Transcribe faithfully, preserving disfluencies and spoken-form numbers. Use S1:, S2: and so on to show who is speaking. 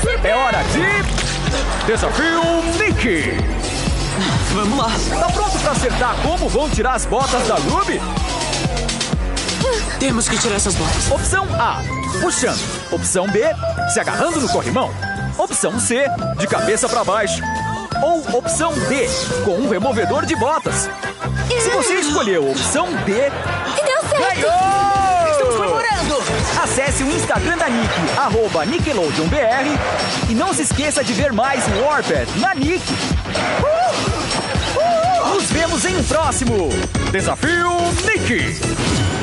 S1: É hora de... Desafio Nick!
S2: Vamos lá.
S1: Tá pronto pra acertar como vão tirar as botas da Ruby?
S2: Temos que tirar essas botas.
S1: Opção A, puxando. Opção B, se agarrando no corrimão. Opção C, de cabeça pra baixo. Ou opção D, com um removedor de botas. Se você escolheu a opção D,
S3: Deu certo!
S1: ganhou!
S2: Estamos comemorando!
S1: Acesse o Instagram da Nick, arroba NickelodeonBR, e não se esqueça de ver mais Warped na Nick. Uh! Uh! Nos vemos em um próximo Desafio Nick!